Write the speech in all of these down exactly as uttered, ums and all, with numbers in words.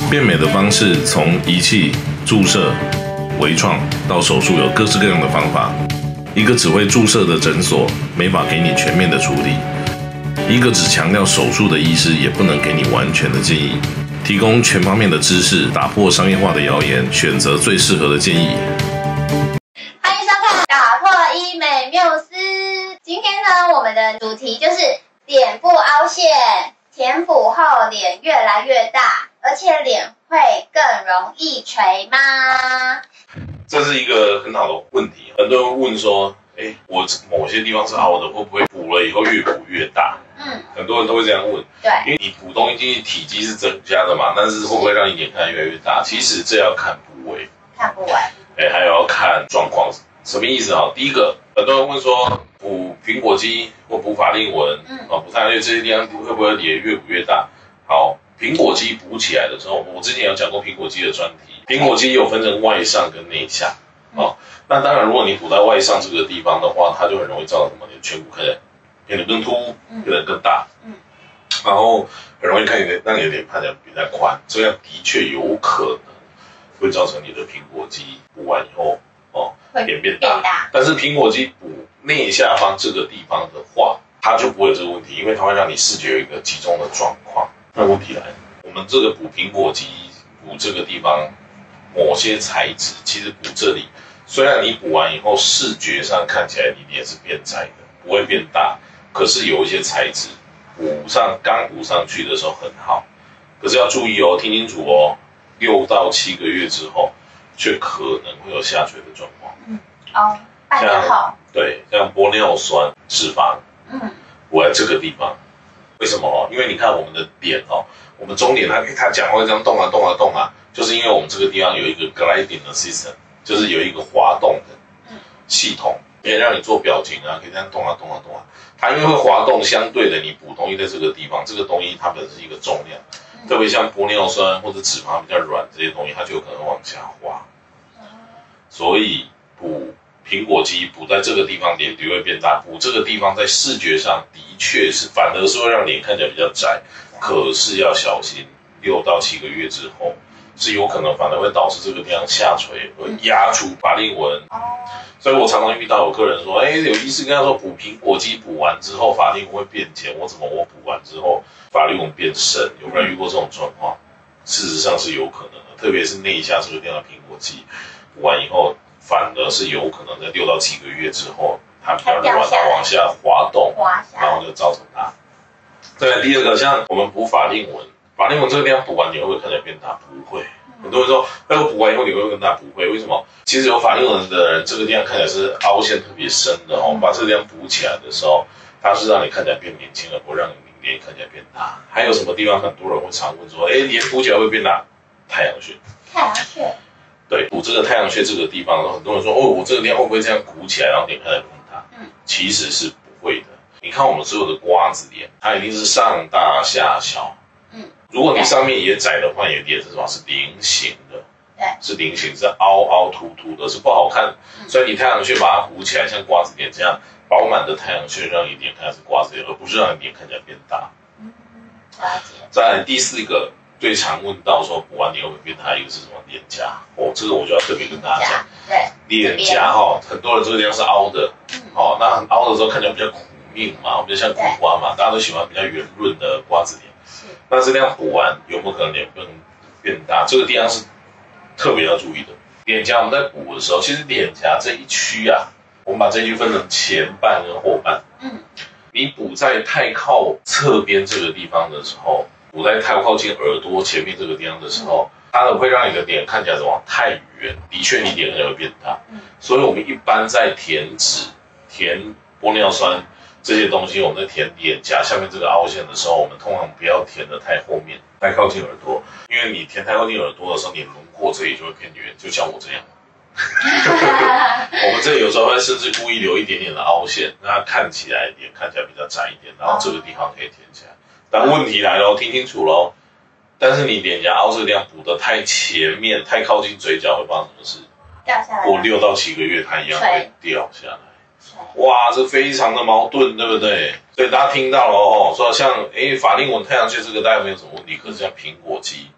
变美的方式从仪器、注射、微创到手术有各式各样的方法。一个只会注射的诊所没法给你全面的处理，一个只强调手术的医师也不能给你完全的建议。提供全方面的知识，打破商业化的谣言，选择最适合的建议。 欢迎收看《打破医美缪斯》。今天呢，我们的主题就是脸部凹陷，填补后脸越来越大，而且脸会更容易垂吗？ 这是一个很好的问题，很多人问说，哎，我某些地方是凹的，会不会补了以后越补越大？嗯，很多人都会这样问。 对， 因为你补东西进去，体积是增加的嘛，但是会不会让你脸看得越来越大？其实这要看部位， 看部位， 哎，还要看状况。什么意思啊？第一个，很多人问说，补苹果肌或补法令纹，嗯，啊，补太阳穴这些地方会不会脸越补越大？好，苹果肌补起来的时候，我之前有讲过苹果肌的专题。苹果肌有分成外上跟内下，哦，那当然，如果你补在外上这个地方的话，它就很容易造成什么？你的颧骨看起来变得更凸，变得更大，嗯，然后很容易看你的让你的脸看起来比较宽，这样的确有可能会造成你的苹果肌补完以后，哦，脸变大。但是苹果肌补内下方这个地方的话，它就不会有这个问题，因为它会让你视觉有一个集中的状况。那问题来了，我们这个补苹果肌补这个地方。某些材质其实补这里，虽然你补完以后视觉上看起来你脸是变窄的，不会变大，可是有一些材质补上刚补上去的时候很好，可是要注意哦，听清楚哦，六到七个月之后，却可能会有下垂的状况。嗯， 哦，半年后， 对，像玻尿酸、脂肪，嗯，补在这个地方，为什么哦？因为你看我们的脸哦，我们中脸它它讲话这样动啊动啊动啊。就是因为我们这个地方有一个 gliding 的 system， 就是有一个滑动的系统，可以让你做表情啊，可以这样动啊动啊动啊。它因为会滑动，相对的你补东西在这个地方，这个东西它本身是一个重量，特别像玻尿酸或者脂肪比较软这些东西，它就有可能往下滑。所以补苹果肌补在这个地方，脸就会变大；补这个地方在视觉上的确是反而是会让脸看起来比较窄，可是要小心，六到七个月之后。是有可能反而会导致这个地方下垂，会压出法令纹。所以我常常遇到有客人说，哎，有医师跟他说补苹果肌补完之后法令纹会变浅，我怎么我补完之后法令纹变深？有没有遇过这种状况？事实上是有可能的，特别是内下这个地方的苹果肌补完以后，反而是有可能在六到七个月之后，它比较软，往下滑动，然后就造成它。再来第二个，像我们补法令纹。法令纹这个地方补完，你会不会看起来变大？不会。很多人说，哎，我补完以后你会更大？不会。为什么？其实有法令纹的人，这个地方看起来是凹陷特别深的哦。把这个地方补起来的时候，它是让你看起来变年轻，而不让你脸看起来变大。还有什么地方很多人会常问说，哎，脸补起来会变大？太阳穴。 太阳穴。对， 补这个太阳穴这个地方，很多人说，哦，我这个地方会不会这样鼓起来，然后脸看起来更大？嗯，其实是不会的。你看我们所有的瓜子脸，它一定是上大下小。如果你上面也窄的话，你的脸是什么？是菱形的，对，是菱形，是凹凹凸凸的，是不好看。嗯、所以你太阳穴把它鼓起来，像瓜子脸这样饱满的太阳穴，让你脸看起来是瓜子脸，而不是让你脸看起来变大。嗯，了解。再来第四个最常问到说补完脸会不会变大，一个是什么？脸颊哦，这个我就要特别跟大家讲。对，脸颊哈，很多人这个地方是凹的，嗯、哦，那很凹的时候看起来比较苦命嘛，比较像苦瓜嘛，大家都喜欢比较圆润的瓜子脸。那这样补完有没有可能脸更变大？这个地方是特别要注意的。脸颊我们在补的时候，其实脸颊这一区啊，我们把这一区分成前半跟后半。嗯，你补在太靠侧边这个地方的时候，补在太靠近耳朵前面这个地方的时候，它会让你的脸看起来什么太圆，的确你脸可能会变大。嗯，所以我们一般在填脂、填玻尿酸。这些东西我们在填脸颊下面这个凹陷的时候，我们通常不要填得太后面，太靠近耳朵，因为你填太靠近耳朵的时候，你轮廓这里就会偏圆，就像我这样。我们这里有时候会甚至故意留一点点的凹陷，让它看起来脸看起来比较窄一点，然后这个地方可以填起来。但问题来了，听清楚咯，但是你脸颊凹这个地方补得太前面，太靠近嘴角会发生什么事？ 掉下来。 过六到七个月，它一样会掉下来。哇，这非常的矛盾，对不对？所以大家听到了哦，说像诶法令纹、太阳穴这个大概没有什么问题，可是像苹果肌，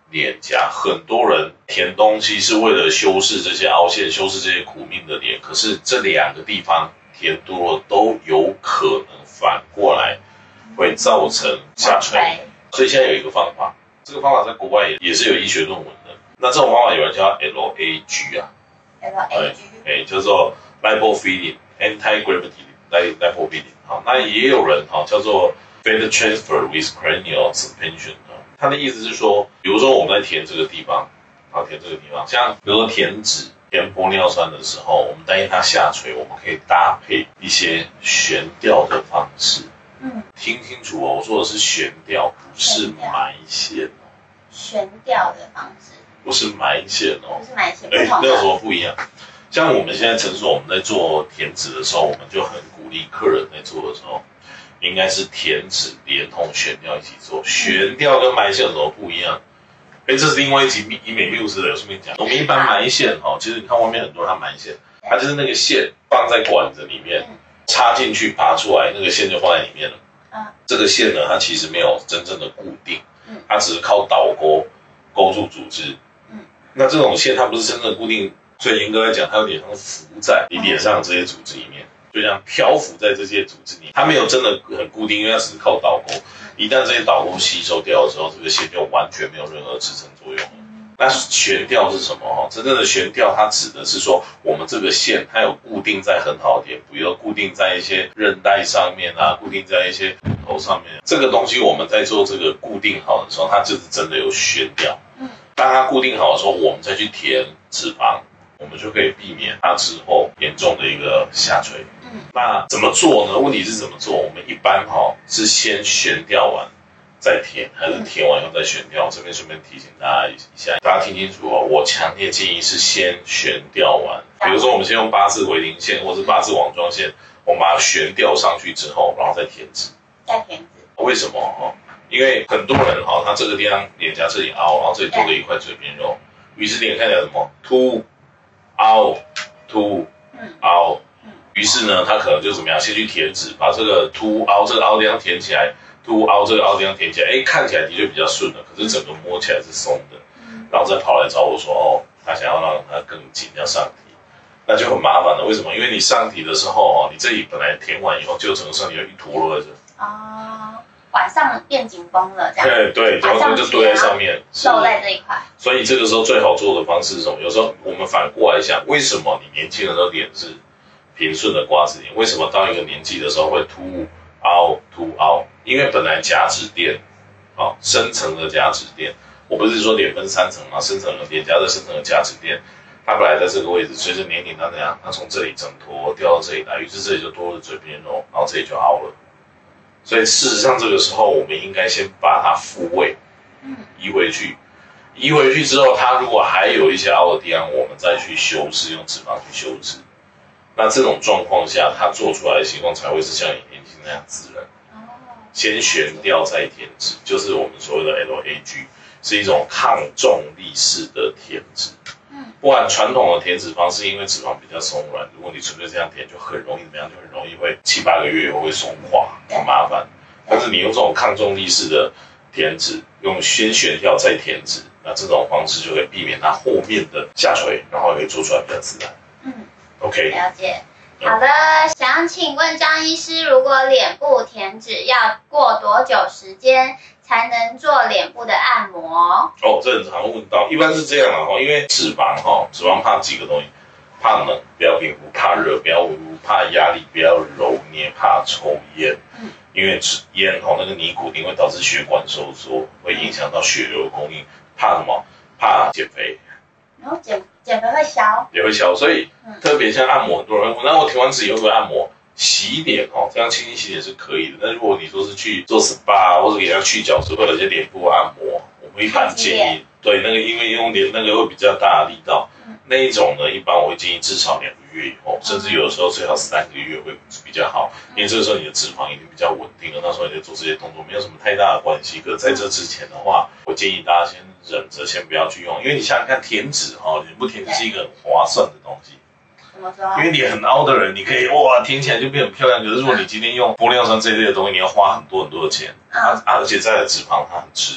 脸颊，很多人填东西是为了修饰这些凹陷，修饰这些苦命的脸，可是这两个地方填多了都有可能反过来会造成下垂。所以现在有一个方法，这个方法在国外也也是有医学论文的。那这种方法有人叫 L A G 啊 ，L A G， 哎，叫做 lipofilling anti-gravity lipofilling。好，那也有人哈叫做 fat transfer with cranial suspension。它的意思是说，比如说我们在填这个地方，啊，填这个地方，像比如说填脂、填玻尿酸的时候，我们担心它下垂，我们可以搭配一些悬吊的方式。嗯，听清楚哦，我说的是悬吊，不是埋线哦。 悬吊的方式， 不是埋线哦， 不是埋线， 哎，那有什么不一样？像我们现在诊所，我们在做填脂的时候，我们就很鼓励客人在做的时候，应该是填脂连同悬吊一起做。悬吊跟埋线有什么不一样？哎，这是另外一集医美六师的，有顺便讲。我们一般埋线哈，其实你看外面很多人他埋线，它就是那个线放在管子里面，插进去拔出来，那个线就放在里面了。嗯，这个线呢，它其实没有真正的固定，它只是靠导钩勾住组织。嗯，那这种线它不是真正的固定，所以严格来讲，它有点像浮在你脸上这些组织里面。就这样漂浮在这些组织里，它没有真的很固定，因为它只是靠导钩。一旦这些导钩吸收掉的时候，这个线就完全没有任何支撑作用了。那悬吊是什么？真正的悬吊，它指的是说，我们这个线它有固定在很好的点，比如固定在一些韧带上面啊，固定在一些骨头上面。这个东西我们在做这个固定好的时候，它就是真的有悬吊。当它固定好的时候，我们再去填脂肪。我们就可以避免它之后严重的一个下垂。嗯，那怎么做呢？问题是怎么做？我们一般哈、哦、是先悬吊完再填，还是填完以后再悬吊？这边顺便提醒大家一下，大家听清楚哦。我强烈建议是先悬吊完。比如说我们先用八字回零线或是八字网状线，我们把它悬吊上去之后，然后再填脂。 再填脂。 为什么哈？因为很多人哈，他这个地方脸颊这里凹，然后这里多了一块嘴边肉，于是脸看起来什么凸。凹凸凹，于是呢，他可能就怎么样，先去填脂，把这个凸凹这个凹地方填起来，凸凹这个凹地方填起来，哎，看起来的确比较顺了，可是整个摸起来是松的，然后再跑来找我说，哦，他想要让它更紧，要上提，那就很麻烦了。为什么？因为你上提的时候，哦，你这里本来填完以后，就整个身体有一坨落在这。哦。 晚上变紧绷了，这样对对，然后就堆在上面， 露在这一块。 所以这个时候最好做的方式是什么？有时候我们反过来想，为什么你年轻的时候脸是平顺的瓜子脸，为什么到一个年纪的时候会凸凹凸凹？因为本来甲脂垫，啊、哦，深层的甲脂垫，我不是说脸分三层嘛，深层的脸颊的深层的甲脂垫，它本来在这个位置，随着年龄它怎样，它从这里整坨掉到这里来，于是这里就多了嘴边肉，然后这里就凹了。所以事实上，这个时候我们应该先把它复位，移回去，移回去之后，它如果还有一些凹的地方，我们再去修饰，用脂肪去修饰。那这种状况下，它做出来的情况才会是像你年轻那样自然。先悬吊再填脂，就是我们所谓的 L A G， 是一种抗重力式的填脂。不然传统的填脂方式，因为脂肪比较松软，如果你纯粹这样填，就很容易怎么样？就很容易会七八个月以后会松垮，很麻烦。但是你用这种抗重力式的填脂，用先悬吊再填脂，那这种方式就可以避免它后面的下垂，然后也可以做出来比较自然。嗯 ，OK， 了解。好的，想请问张医师，如果脸部填脂要过多久时间才能做脸部的按摩？ 哦，这很常问到，一般是这样的哈，因为脂肪哈，脂肪怕几个东西，怕冷，不要冰敷；怕热，不要捂；怕压力，不要揉捏；怕抽烟，嗯，因为烟哈那个尼古丁会导致血管收缩，会影响到血流的供应。怕什么？怕减肥。 然后减减肥会消， 也会消，所以、嗯、特别像按摩，很多人问，那我填完脂以后会按摩。洗脸哦，这样轻轻洗脸是可以的。但如果你说是去做 S P A 或者给人家去角质，或者有些脸部按摩，我们一般建议，对那个因为用脸那个会比较大的力道，嗯、那一种呢，一般我会建议至少两个月以后，甚至有的时候最好三个月会比较好，因为这个时候你的脂肪已经比较稳定了，那时候你在做这些动作没有什么太大的关系。可是在这之前的话，我建议大家先忍着，先不要去用，因为你想想看，填脂哈，脸部填脂是一个很划算的东西。因为脸很凹的人，你可以哇填起来就变很漂亮。可是如果你今天用玻尿酸这一类的东西，你要花很多很多的钱，啊啊，而且再来脂肪它很持久，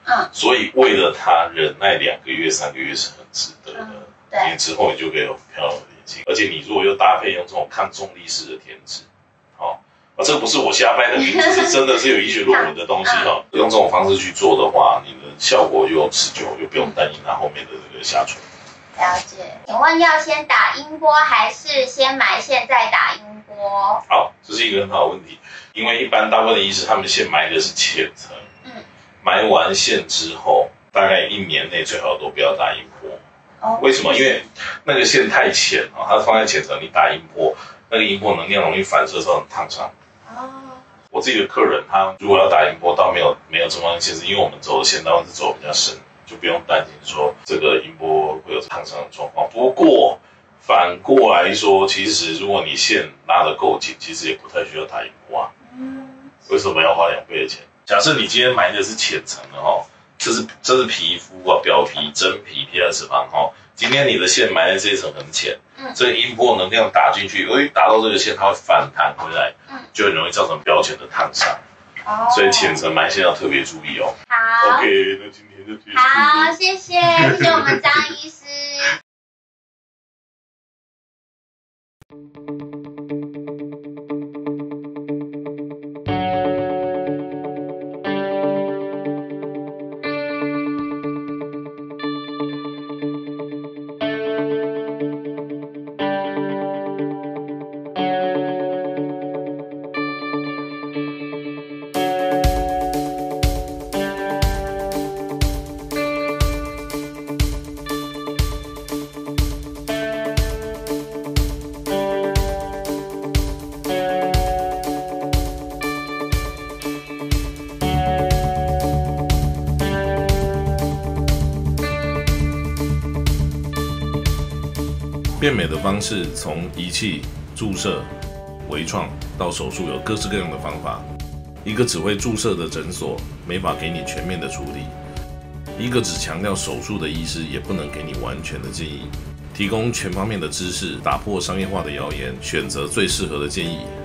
嗯， 所以为了它忍耐两个月、三个月是很值得的。嗯、对，之后你就可以有很漂亮的眼睛，而且你如果又搭配用这种抗重力式的贴纸，好、哦，啊，这个不是我瞎掰的名字，是真的是有医学论文的东西哈、哦。用这种方式去做的话，你的效果又持久，又不用担心它后面的这个下垂。 了解，请问要先打音波还是先埋线再打音波？ 好，这是一个很好的问题，因为一般大部分的医师他们先埋的是浅层，嗯，埋完线之后，大概一年内最好都不要打音波。哦，为什么？因为那个线太浅啊，它放在浅层，你打音波，那个音波能量容易反射造成烫伤。哦，我自己的客人他如果要打音波，倒没有没有这么限制，因为我们走的线道是走比较深。就不用担心说这个音波会有烫伤的状况。不过反过来说，其实如果你线拉得够紧，其实也不太需要打音波啊。嗯，为什么要花两倍的钱？假设你今天埋的是浅层的哈，这是这是皮肤啊，表皮、真皮贴在脂肪哈。今天你的线埋在这一层很浅，嗯，这个音波能量打进去，由于打到这个线，它会反弹回来，嗯，就很容易造成表浅的烫伤。哦，所以浅层埋线要特别注意哦。 好 ，OK， 那今天就结束。 好，谢谢，谢谢我们张医师。 变美的方式从仪器、注射、微创到手术有各式各样的方法。一个只会注射的诊所没法给你全面的处理，一个只强调手术的医师也不能给你完全的建议。提供全方面的知识，打破商业化的谣言，选择最适合的建议。